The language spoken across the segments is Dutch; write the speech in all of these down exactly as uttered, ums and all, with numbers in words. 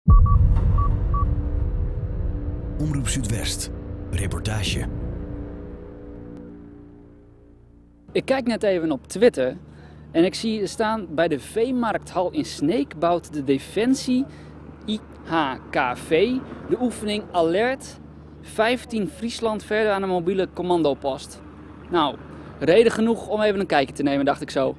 Omroep Zuidwest. Reportage. Ik kijk net even op Twitter en ik zie er staan: bij de Veemarkthal in Sneek bouwt de Defensie I H K V de oefening Alert vijftien Friesland verder aan een mobiele commandopost. Nou, reden genoeg om even een kijkje te nemen, dacht ik zo.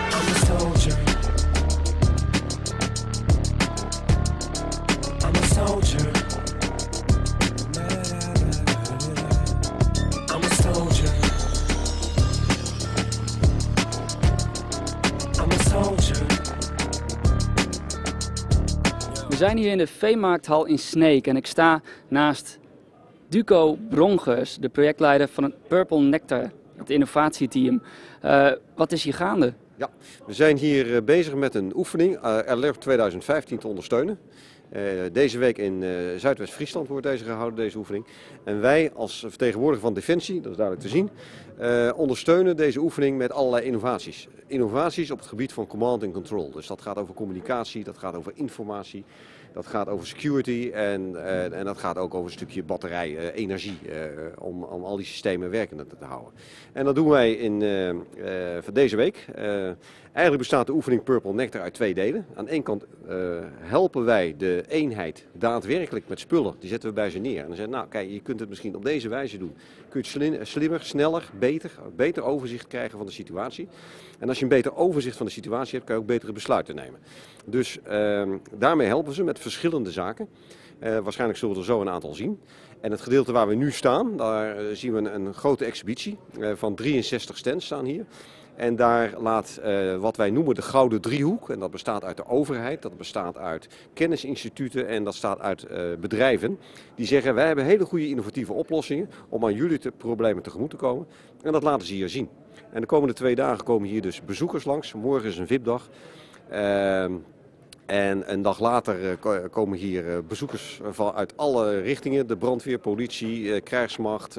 We zijn hier in de Veemarkthal in Sneek en ik sta naast Duco Bronkhers, de projectleider van het Purple Nectar, het innovatieteam. Uh, wat is hier gaande? Ja, we zijn hier bezig met een oefening, uh, Alert tweeduizend vijftien, te ondersteunen. Uh, deze week in uh, Zuidwest-Friesland wordt deze gehouden, deze oefening. En wij als vertegenwoordiger van Defensie, dat is duidelijk te zien, uh, ondersteunen deze oefening met allerlei innovaties. Innovaties op het gebied van command and control. Dus dat gaat over communicatie, dat gaat over informatie, dat gaat over security en, uh, en dat gaat ook over een stukje batterij, uh, energie, uh, om, om al die systemen werkende te houden. En dat doen wij in uh, uh, van deze week. Uh, Eigenlijk bestaat de oefening Purple Nectar uit twee delen. Aan de ene kant uh, helpen wij de eenheid daadwerkelijk met spullen. Die zetten we bij ze neer. En dan zeggen we, nou kijk, je kunt het misschien op deze wijze doen. Kun je het slimmer, sneller, beter, beter overzicht krijgen van de situatie. En als je een beter overzicht van de situatie hebt, kan je ook betere besluiten nemen. Dus uh, daarmee helpen ze met verschillende zaken. Uh, waarschijnlijk zullen we er zo een aantal zien. En het gedeelte waar we nu staan, daar uh, zien we een, een grote exhibitie uh, van drieënzestig stands staan hier. En daar laat uh, wat wij noemen de gouden driehoek, en dat bestaat uit de overheid, dat bestaat uit kennisinstituten en dat staat uit uh, bedrijven. Die zeggen, wij hebben hele goede innovatieve oplossingen om aan jullie te problemen tegemoet te komen. En dat laten ze hier zien. En de komende twee dagen komen hier dus bezoekers langs. Morgen is een V I P-dag. Uh, En een dag later komen hier bezoekers van uit alle richtingen. De brandweer, politie, krijgsmacht,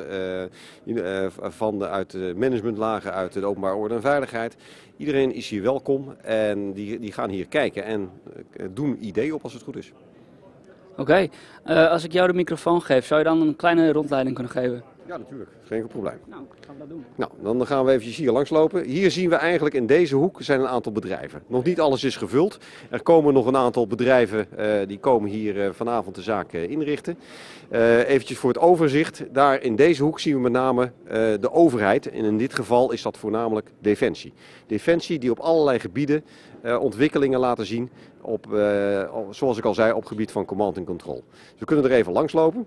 van de, uit de managementlagen, uit de openbare orde en veiligheid. Iedereen is hier welkom en die, die gaan hier kijken en doen ideeën op als het goed is. Oké, okay. uh, als ik jou de microfoon geef, zou je dan een kleine rondleiding kunnen geven? Ja, natuurlijk. Geen enkel probleem. Nou, gaan we dat doen. Nou, dan gaan we eventjes hier langslopen. Hier zien we eigenlijk in deze hoek zijn een aantal bedrijven. Nog niet alles is gevuld. Er komen nog een aantal bedrijven uh, die komen hier uh, vanavond de zaak uh, inrichten. Uh, eventjes voor het overzicht. Daar in deze hoek zien we met name uh, de overheid. En in dit geval is dat voornamelijk Defensie. Defensie die op allerlei gebieden uh, ontwikkelingen laten zien. Op, uh, zoals ik al zei, op het gebied van command and control. Dus we kunnen er even langslopen.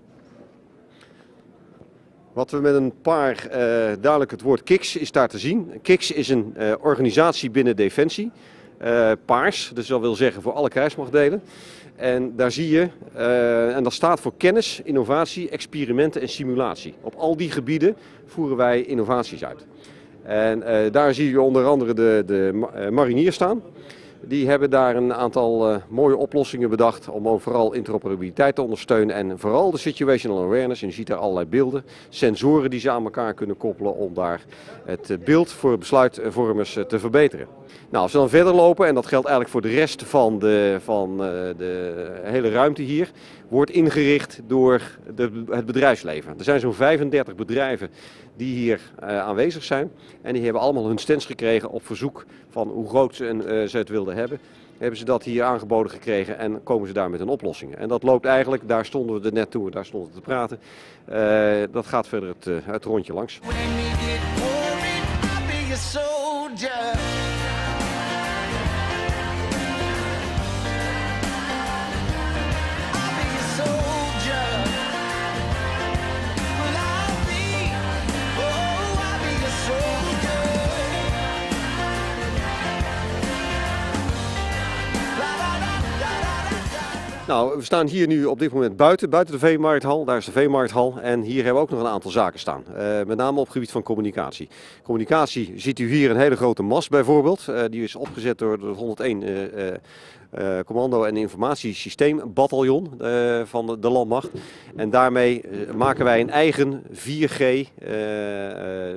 Wat we met een paar, uh, duidelijk het woord K I X is daar te zien. K I X is een uh, organisatie binnen Defensie. Uh, paars, dus dat wil zeggen voor alle krijgsmachtdelen. En daar zie je, uh, en dat staat voor kennis, innovatie, experimenten en simulatie. Op al die gebieden voeren wij innovaties uit. En uh, daar zie je onder andere de, de uh, mariniers staan. Die hebben daar een aantal uh, mooie oplossingen bedacht om vooral interoperabiliteit te ondersteunen en vooral de situational awareness. En je ziet daar allerlei beelden, sensoren die ze aan elkaar kunnen koppelen om daar het beeld voor besluitvormers te verbeteren. Nou, als we dan verder lopen, en dat geldt eigenlijk voor de rest van de, van, uh, de hele ruimte hier, wordt ingericht door de, het bedrijfsleven. Er zijn zo'n vijfendertig bedrijven die hier uh, aanwezig zijn en die hebben allemaal hun stands gekregen op verzoek van hoe groot ze, uh, ze het wilden hebben. Hebben ze dat hier aangeboden gekregen en komen ze daar met een oplossing. En dat loopt eigenlijk, daar stonden we er net toe, daar stonden we te praten. Uh, dat gaat verder het, uh, het rondje langs. Nou, we staan hier nu op dit moment buiten, buiten de Veemarkthal. Daar is de Veemarkthal en hier hebben we ook nog een aantal zaken staan. Uh, met name op het gebied van communicatie. Communicatie ziet u hier een hele grote mast bijvoorbeeld. Uh, die is opgezet door het honderdéén uh, uh, uh, Commando- en Informatiesysteembataljon uh, van de, de landmacht. En daarmee uh, maken wij een eigen vier G uh, uh,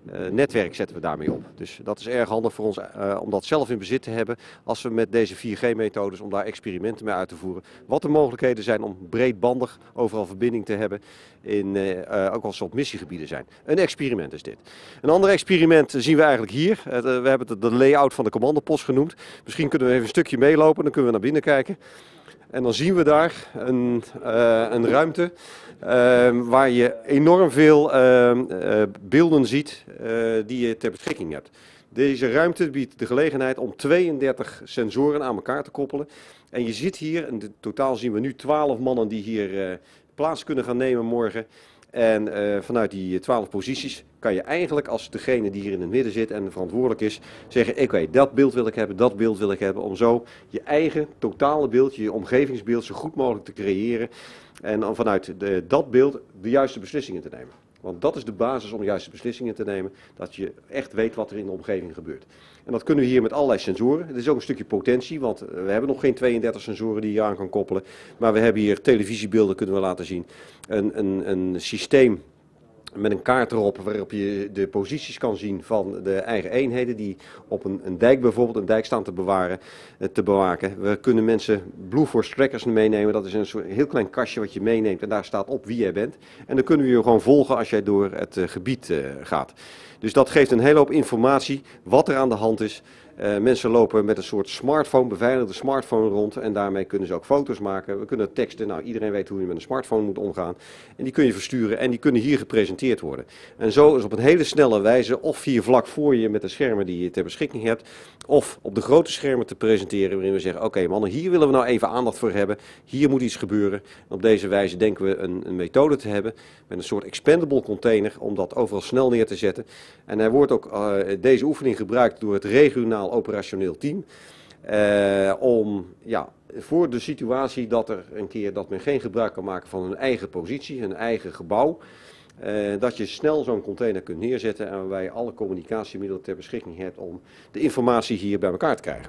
uh, netwerk zetten we daarmee op. Dus dat is erg handig voor ons uh, om dat zelf in bezit te hebben als we met deze vier G methodes om daar experimenten mee uit te voeren. Wat de mogelijkheden zijn om breedbandig overal verbinding te hebben, in, uh, uh, ook als ze op missiegebieden zijn. Een experiment is dit. Een ander experiment zien we eigenlijk hier. Uh, we hebben het de layout van de commandopost genoemd. Misschien kunnen we even een stukje meelopen, dan kunnen we naar binnen kijken. En dan zien we daar een, uh, een ruimte uh, waar je enorm veel uh, uh, beelden ziet uh, die je ter beschikking hebt. Deze ruimte biedt de gelegenheid om tweeëndertig sensoren aan elkaar te koppelen. En je ziet hier, in totaal zien we nu twaalf mannen die hier uh, plaats kunnen gaan nemen morgen. En uh, vanuit die twaalf posities kan je eigenlijk als degene die hier in het midden zit en verantwoordelijk is, zeggen oké, okay, dat beeld wil ik hebben, dat beeld wil ik hebben. Om zo je eigen totale beeld, je omgevingsbeeld zo goed mogelijk te creëren. En dan vanuit de, dat beeld de juiste beslissingen te nemen. Want dat is de basis om de juiste beslissingen te nemen. Dat je echt weet wat er in de omgeving gebeurt. En dat kunnen we hier met allerlei sensoren. Het is ook een stukje potentie, want we hebben nog geen tweeëndertig sensoren die je aan kan koppelen. Maar we hebben hier televisiebeelden kunnen we laten zien. Een, een, een systeem met een kaart erop waarop je de posities kan zien van de eigen eenheden die op een, een dijk bijvoorbeeld, een dijk staan te bewaren, te bewaken. We kunnen mensen Blue Force trackers meenemen. Dat is een soort heel klein kastje wat je meeneemt en daar staat op wie jij bent. En dan kunnen we je gewoon volgen als jij door het uh, gebied uh, gaat. Dus dat geeft een hele hoop informatie wat er aan de hand is. Uh, mensen lopen met een soort smartphone, beveiligde smartphone rond en daarmee kunnen ze ook foto's maken. We kunnen teksten, nou iedereen weet hoe je met een smartphone moet omgaan. En die kun je versturen en die kunnen hier gepresenteerd worden. En zo is op een hele snelle wijze, of hier vlak voor je met de schermen die je ter beschikking hebt, of op de grote schermen te presenteren waarin we zeggen, oké okay, mannen, hier willen we nou even aandacht voor hebben. Hier moet iets gebeuren. En op deze wijze denken we een, een methode te hebben met een soort expandable container om dat overal snel neer te zetten. En er wordt ook uh, deze oefening gebruikt door het regionaal operationeel team. Uh, om ja, voor de situatie dat er een keer dat men geen gebruik kan maken van hun eigen positie, hun eigen gebouw, uh, dat je snel zo'n container kunt neerzetten en waarbij je alle communicatiemiddelen ter beschikking hebt om de informatie hier bij elkaar te krijgen.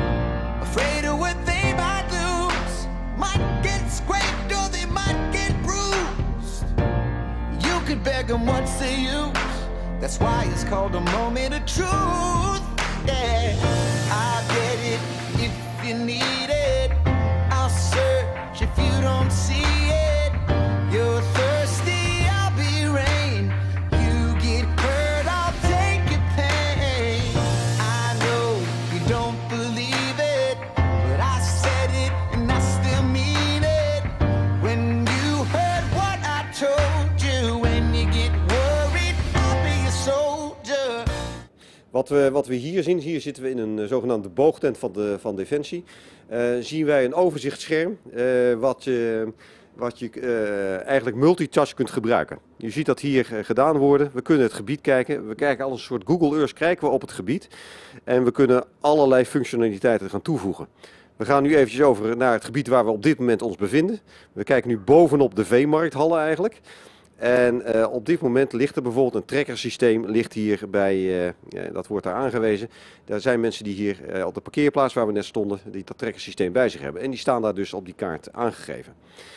Afraid of what they might lose, might get scraped or they might get bruised. You could beg them once to use, that's why it's called a moment of truth. Yeah, I get it if you need it. I'll search if you don't see it. You're thirsty, I'll be rain. You get hurt, I'll take your pain. I know you don't believe it, but I said it and I still mean it. When you heard what I told you, when you get worried, I'll be a soldier. Wat we, wat we hier zien, hier zitten we in een zogenaamde boogtent van, de, van Defensie. Uh, zien wij een overzichtsscherm uh, wat je, wat je uh, eigenlijk multitouch kunt gebruiken. Je ziet dat hier uh, gedaan worden. We kunnen het gebied kijken. We kijken als een soort Google Earth kijken we op het gebied. En we kunnen allerlei functionaliteiten gaan toevoegen. We gaan nu eventjes over naar het gebied waar we op dit moment ons bevinden. We kijken nu bovenop de veemarkthallen eigenlijk. En uh, op dit moment ligt er bijvoorbeeld een trekkersysteem, ligt hier bij, uh, ja, dat wordt daar aangewezen. Daar zijn mensen die hier uh, op de parkeerplaats waar we net stonden, die dat trekkersysteem bij zich hebben. En die staan daar dus op die kaart aangegeven.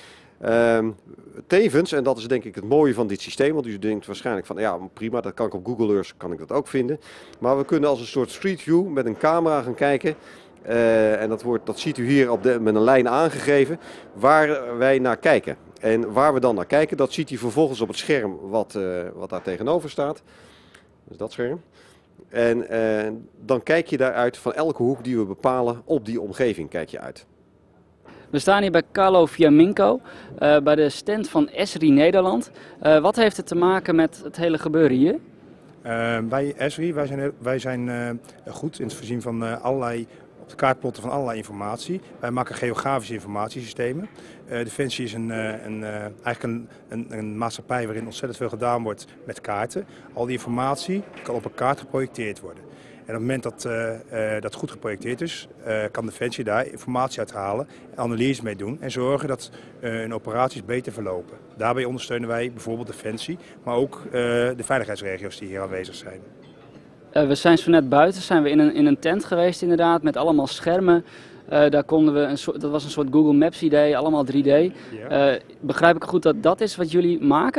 Uh, tevens, en dat is denk ik het mooie van dit systeem, want u denkt waarschijnlijk van ja prima, dat kan ik op Google Earth, kan ik dat ook vinden. Maar we kunnen als een soort street view met een camera gaan kijken. Uh, en dat, wordt, dat ziet u hier op de, met een lijn aangegeven, waar wij naar kijken. En waar we dan naar kijken, dat ziet u vervolgens op het scherm wat, uh, wat daar tegenover staat. Dus dat scherm. En uh, dan kijk je daaruit van elke hoek die we bepalen op die omgeving kijk je uit. We staan hier bij Carlo Fiammingo, uh, bij de stand van Esri Nederland. Uh, wat heeft het te maken met het hele gebeuren hier? Uh, bij Esri, wij zijn, wij zijn uh, goed in het voorzien van uh, allerlei, op de kaartplotten van allerlei informatie. Wij maken geografische informatiesystemen. Uh, Defensie is een, uh, een, uh, eigenlijk een, een, een maatschappij waarin ontzettend veel gedaan wordt met kaarten. Al die informatie kan op een kaart geprojecteerd worden. En op het moment dat uh, uh, dat goed geprojecteerd is, uh, kan Defensie daar informatie uithalen, analyse mee doen en zorgen dat uh, hun operaties beter verlopen. Daarbij ondersteunen wij bijvoorbeeld Defensie, maar ook uh, de veiligheidsregio's die hier aanwezig zijn. Uh, we zijn zo net buiten, zijn we in een, in een tent geweest inderdaad, met allemaal schermen. Uh, daar konden we een soort, dat was een soort Google Maps idee, allemaal drie D. Ja. Uh, begrijp ik goed dat dat is wat jullie maken?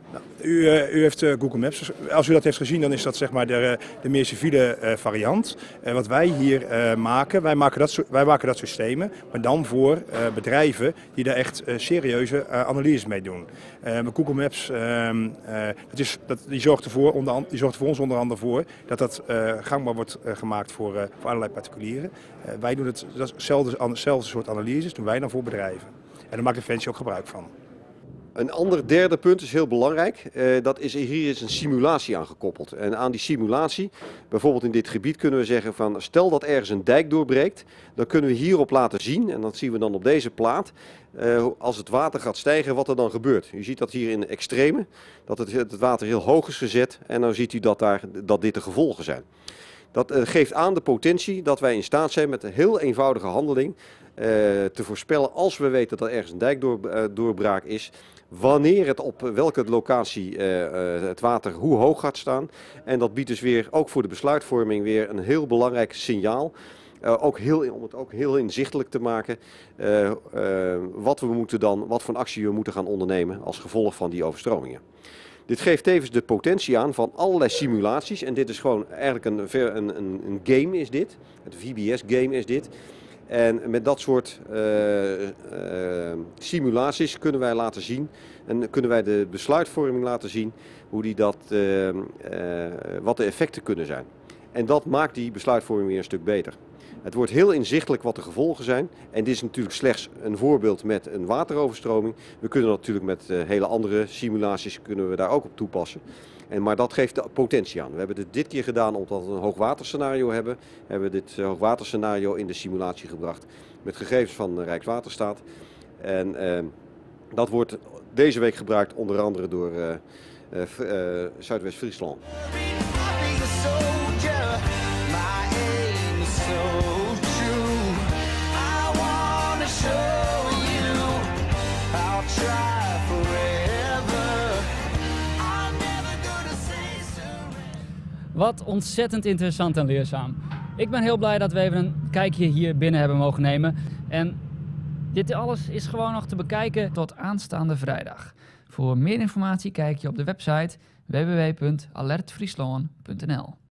Nou, u, uh, u heeft uh, Google Maps. Als u dat heeft gezien, dan is dat zeg maar de, de meer civiele uh, variant. Uh, wat wij hier uh, maken, wij maken, dat, wij maken dat systemen, maar dan voor uh, bedrijven die daar echt uh, serieuze uh, analyses mee doen. Uh, Google Maps, uh, uh, dat is, dat, die, zorgt ervoor, onder, die zorgt voor ons onder andere voor dat dat uh, gangbaar wordt uh, gemaakt voor, uh, voor allerlei particulieren. Uh, wij doen het, dat is hetzelfde, hetzelfde soort analyses, doen wij dan voor bedrijven. En daar maakt Defensie ook gebruik van. Een ander derde punt is heel belangrijk. Uh, dat is, hier is een simulatie aan gekoppeld. En aan die simulatie, bijvoorbeeld in dit gebied, kunnen we zeggen van stel dat ergens een dijk doorbreekt, dan kunnen we hierop laten zien, en dat zien we dan op deze plaat, uh, als het water gaat stijgen, wat er dan gebeurt. U ziet dat hier in extreme, dat het, het water heel hoog is gezet en dan ziet u dat, daar, dat dit de gevolgen zijn. Dat uh, geeft aan de potentie dat wij in staat zijn met een heel eenvoudige handeling uh, te voorspellen als we weten dat er ergens een dijkdoorbraak uh, is, wanneer het op welke locatie uh, uh, het water hoe hoog gaat staan. En dat biedt dus weer ook voor de besluitvorming weer een heel belangrijk signaal. Uh, ook heel, om het ook heel inzichtelijk te maken uh, uh, wat we moeten dan, wat voor actie we moeten gaan ondernemen als gevolg van die overstromingen. Dit geeft tevens de potentie aan van allerlei simulaties. En dit is gewoon eigenlijk een, een, een, een game is dit. Het V B S game is dit. En met dat soort uh, uh, simulaties kunnen wij laten zien en kunnen wij de besluitvorming laten zien hoe die dat, uh, uh, wat de effecten kunnen zijn. En dat maakt die besluitvorming weer een stuk beter. Het wordt heel inzichtelijk wat de gevolgen zijn. En dit is natuurlijk slechts een voorbeeld met een wateroverstroming. We kunnen natuurlijk met uh, hele andere simulaties kunnen we daar ook op toepassen. En, maar dat geeft de potentie aan. We hebben dit dit keer gedaan omdat we een hoogwaterscenario hebben. We hebben dit uh, hoogwaterscenario in de simulatie gebracht met gegevens van uh, Rijkswaterstaat. En uh, dat wordt deze week gebruikt onder andere door uh, uh, uh, Zuidwest-Friesland. Wat ontzettend interessant en leerzaam. Ik ben heel blij dat we even een kijkje hier binnen hebben mogen nemen. En dit alles is gewoon nog te bekijken tot aanstaande vrijdag. Voor meer informatie kijk je op de website w w w punt alert friesland punt n l.